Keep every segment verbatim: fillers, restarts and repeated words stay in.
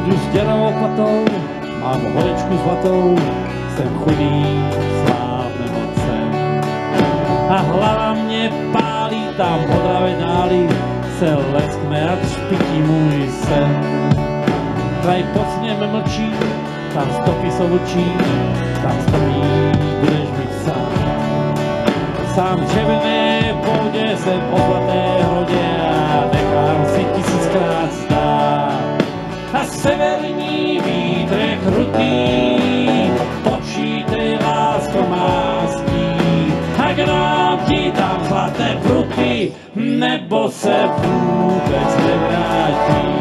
Jdu s děravou patou, mám horečku zlatou, jsem chudý, slávne mocem. A hlava mě pálí, tam po dravě dáli se leskne a třpití můj sen. Kraj pod sněm mlčí, tam stopy jsou vlčí, tam stopí, budeš mít sám. Sám v červené poudě jsem po zlaté hrodě a nechám si tisíckrát stát. A severní vítr je krutý, počítej, lásko mástí. A k nám ti tam zlaté pruty, nebo se vůbec nevrátí.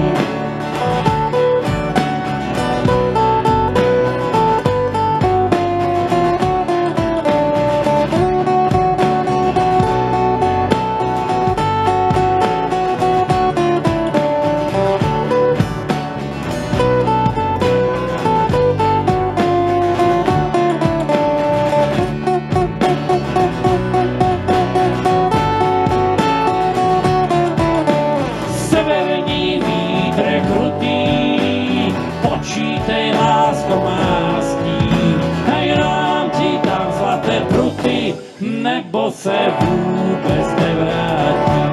Nebo se vůbec nevrátí.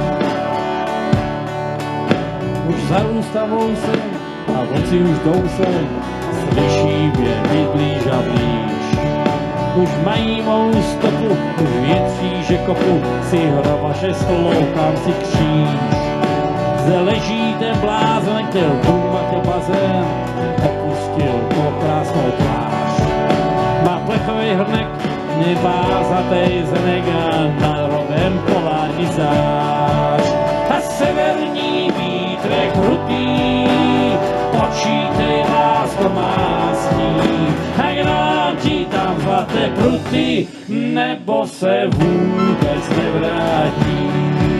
Už zarůstám vousem a vlci už jdou sem, slyším je blíž a blíž. Už mají mou stopu, už větří, že kopu si hrova, že sloukám si kříž. Zde leží ten blázen, chtěl dům a chtěl bazén, opustil po krásnou tvář. Má plechový hrnek, nevázatej znek a na rovém polární zář. A severní vítr je krutý, počítej, lásko mástí. A k nám ti tam zlaté pruty, nebo se vůbec nevrátí.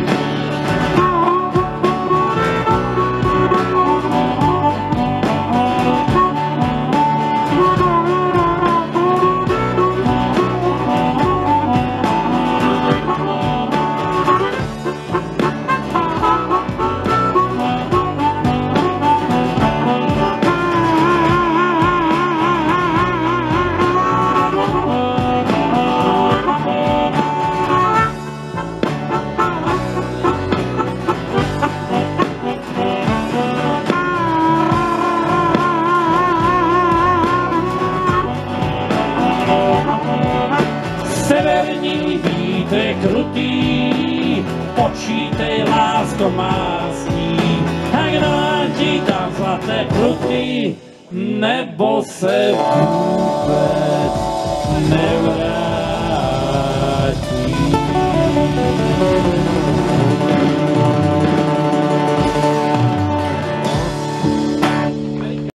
Severní vítr je krutý, počítej, lásko mástí. A k nám ti tam zlaté pruty, nebo se vůbec nevrátí.